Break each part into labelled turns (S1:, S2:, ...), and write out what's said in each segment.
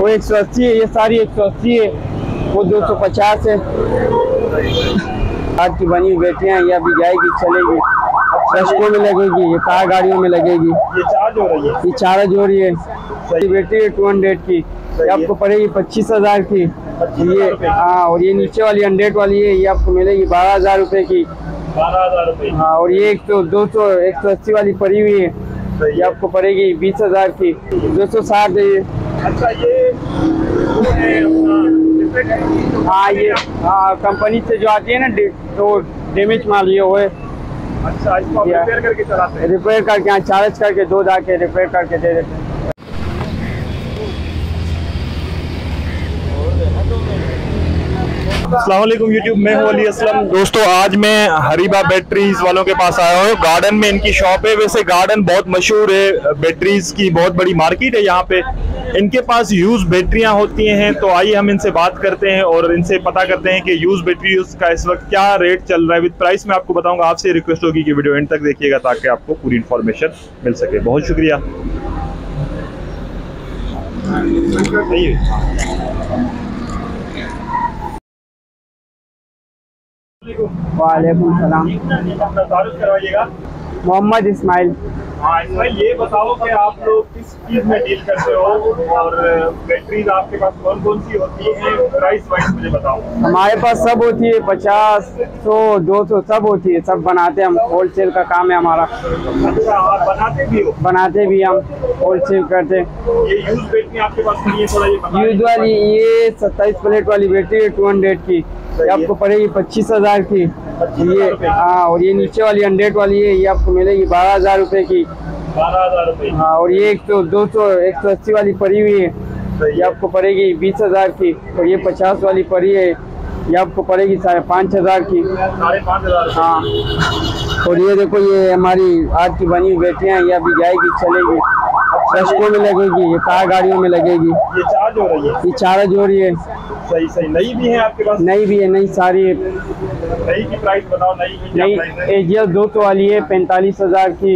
S1: वो 180 है, ये सारी 180 है, वो 250 है। आज की बनी बैटियाँ ये अभी जाएगी, चलेगी, दशकों में लगेगी, ये कार गाड़ियों में लगेगी।
S2: ये चार्ज हो रही है?
S1: ये चार्ज हो रही है। सही बैटरी है 200 की, ये आपको पड़ेगी 25,000 की। ये हाँ, और ये नीचे वाली 100 वाली है, ये आपको मिलेगी 12,000 रुपये की।
S2: 12,000 रुपये?
S1: हाँ, और ये 180 वाली पड़ी हुई है, ये आपको पड़ेगी 20,000 की। 260 है ये।
S2: अच्छा, ये
S1: हाँ, ये हाँ कंपनी से जो आती है ना, तो डैमेज माल ये वो है।
S2: अच्छा, इसको आप रिपेयर करके चलाते हैं?
S1: रिपेयर करके, यहाँ चार्ज करके दो जाके रिपेयर करके दे देते हैं।
S2: अस्सलाम वालेकुम यूट्यूब, मैं हूं अली असलम। दोस्तों, आज मैं हरीबा बैटरीज वालों के पास आया हूँ। गार्डन में इनकी शॉप है। वैसे गार्डन बहुत मशहूर है, बैटरीज की बहुत बड़ी मार्केट है यहाँ पे। इनके पास यूज बैटरियाँ होती हैं, तो आइए हम इनसे बात करते हैं और इनसे पता करते हैं कि यूज बैटरीज का इस वक्त क्या रेट चल रहा है। विद प्राइस मैं आपको बताऊंगा। आपसे रिक्वेस्ट होगी कि वीडियो एंड तक देखिएगा ताकि आपको पूरी इन्फॉर्मेशन मिल सके। बहुत शुक्रिया।
S1: वालेकुम सलाम।
S2: अपना तारुफ करवाइएगा।
S1: मोहम्मद इस्माइल।
S2: हाँ इस्माइल, ये बताओ कि आप लोग किस चीज़ में डील करते हो और बैटरीज आपके पास कौन कौन सी होती हैं? प्राइस वाइज मुझे बताओ।
S1: हमारे पास सब होती है, 50, 100, 200 सब होती है। सब बनाते हैं हम, होलसेल का काम है हमारा।
S2: अच्छा, आप बनाते भी हो?
S1: बनाते भी हम, होलसेल करते।
S2: ये यूज बैटरी आपके पास नहीं है? थोड़ा ये बताइए।
S1: यूज वाली ये 27 प्लेट वाली बैटरी है 200 की, ये आपको पड़ेगी 25,000 की। ये हाँ, और ये नीचे वाली 100 वाली है, ये आपको मिलेगी 12,000 रुपये की।
S2: 12,000 रुपये?
S1: हाँ, और ये 180 वाली पड़ी हुई है, ये आपको पड़ेगी 20,000 की। और ये 50 वाली पड़ी है, ये आपको पड़ेगी 5,500 की।
S2: 5,500?
S1: हाँ, और ये देखो, ये हमारी आज की बनी बैटियाँ ये अभी जाएगी, चलेगी, दशकों में लगेगी, ये कार गाड़ियों में लगेगी।
S2: ये चार्ज हो रही है?
S1: ये चार्ज हो रही है।
S2: सही सही। नई भी है आपके पास?
S1: नई भी है, नई सारी है।
S2: नई की प्राइस बताओ।
S1: नई एजीएस 200 वाली है 45,000 की,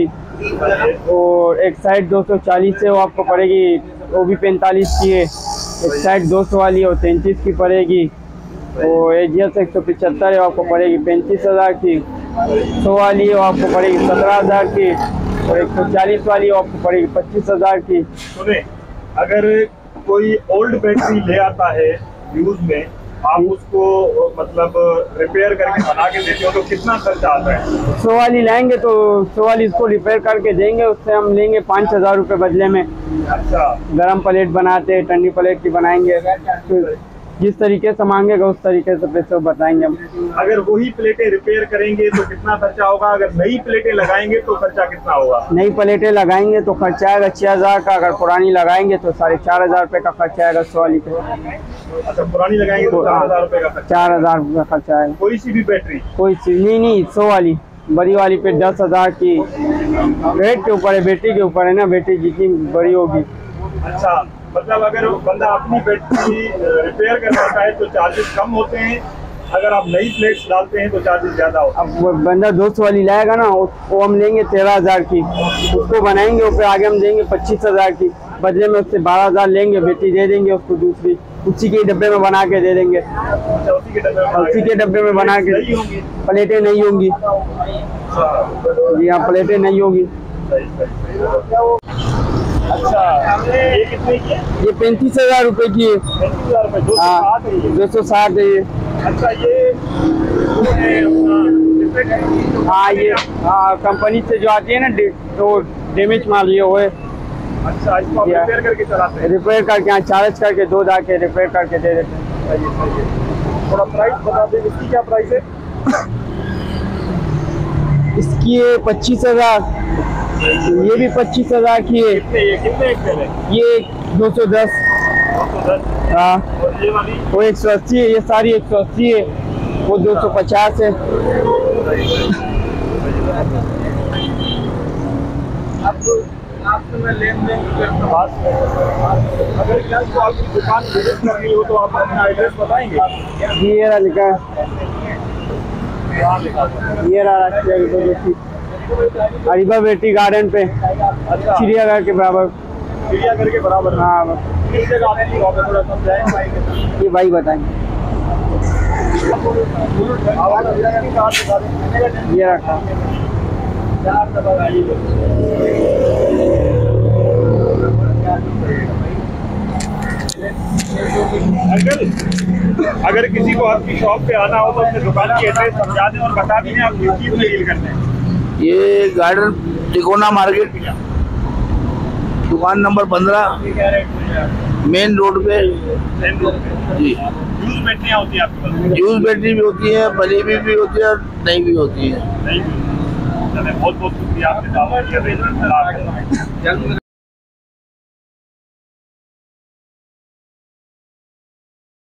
S1: और एक साइड 240 है, वो आपको पड़ेगी, वो भी 45 की है। एक साइड 200 वाली है, वो 33 की पड़ेगी। वो एजीएस 175 है, वो आपको पड़ेगी 35,000 की। 100 वाली है, वो आपको पड़ेगी 17,000 की। और 140 वाली है, वो आपको पड़ेगी 25,000 की।
S2: सुने, अगर कोई ओल्ड बैटरी ले आता है यूज में, आप उसको मतलब रिपेयर करके बना के देते हो तो कितना खर्चा आता है?
S1: 100 वाली लाएंगे तो 100 वाली इसको रिपेयर करके देंगे, उससे हम लेंगे 5,000 रुपये बदले में।
S2: अच्छा।
S1: गरम प्लेट बनाते हैं, ठंडी प्लेट की बनाएंगे, तो जिस तरीके से मांगेगा उस तरीके से पैसे बताएंगे हम।
S2: अगर वही प्लेटें रिपेयर करेंगे तो कितना खर्चा होगा? अगर नई प्लेटें लगाएंगे तो खर्चा कितना होगा?
S1: नई प्लेटें लगाएंगे तो खर्चा आएगा 6,000 का। अगर पुरानी लगाएंगे तो 4,500 रुपये का खर्चा आएगा 100 वाली पे।
S2: अच्छा, पुरानी लगाएंगे तो 4,000 रुपये का खर्चा?
S1: 4,000 रुपये का खर्चा आएगा।
S2: कोई सी भी बैटरी?
S1: कोई चीज नहीं, 100 वाली बड़ी वाली पे 10,000 की। रेट के ऊपर है, बैटरी के ऊपर है ना, बैटरी जितनी बड़ी होगी।
S2: अच्छा, मतलब अगर बंदा अपनी बैटरी रिपेयर करना चाहे तो चार्जेस कम होते हैं, अगर आप नई प्लेट्स डालते हैं तो चार्जेस ज़्यादा होते हैं।
S1: अब वो बंदा 200 वाली लाएगा ना, वो हम लेंगे 13,000 की, उसको बनाएंगे, ऊपर आगे हम देंगे 25,000 की। बदले में उससे 12,000 लेंगे, बैटरी दे देंगे उसको दूसरी, उसी के डब्बे में बना के दे देंगे।
S2: अच्छा, उसी के डब्बे में
S1: बना के। प्लेटें नहीं होंगी जी, हाँ प्लेटें नहीं होगी।
S2: अच्छा, ये कितने की है?
S1: ये 35,000 रुपये की है।
S2: 35,000 रुपये?
S1: हाँ, 260 है ये।
S2: अच्छा, ये
S1: हाँ, ये हाँ कंपनी से जो आती है ना, तो डैमेज माल ये वो है।
S2: अच्छा, इसको आप रिपेयर करके चलाते हैं?
S1: रिपेयर करके, यहाँ चार्ज करके दो जाके रिपेयर करके दे देते हैं।
S2: थोड़ा प्राइस बता दें, इसकी क्या प्राइस है?
S1: इसकी 25,000, ये भी 25,000 की है।
S2: कितने एक्सेल है?
S1: ये 210।
S2: 210?
S1: हाँ,
S2: और ये वाली?
S1: वो 180 है, ये सारी 180 है, वो 250 है।
S2: आपसे मैं लेन देन करता हूँ। अगर क्या तो आपकी दुकान विजिट करनी हो तो आप अपना एड्रेस बताएंगे?
S1: ये रहा लिखा है, ये रहा हरीबा बैटरी गार्डन पे, चिड़ियाघर के बराबर।
S2: चिड़ियाघर के बराबर।
S1: हाँ बस
S2: किस जगह आपकी शॉप है, थोड़ा समझाएं भाई के साथ।
S1: ये भाई बताएंगे। ये रखा
S2: अगर किसी को आपकी शॉप पे आना हो तो अपने दुकान की एड्रेस समझा दें और बता दें आप किस चीज में डील करते हैं।
S3: ये गार्डन तिकोना मार्केट, दुकान नंबर 15, मेन रोड पे जी।
S2: यूज बैटरियाँ होती है आपके पास?
S3: यूज बैटरी भी होती है, बनी हुई भी होती है और नई भी होती है।
S2: नहीं, बहुत बहुत शुक्रिया आपने दावा किया।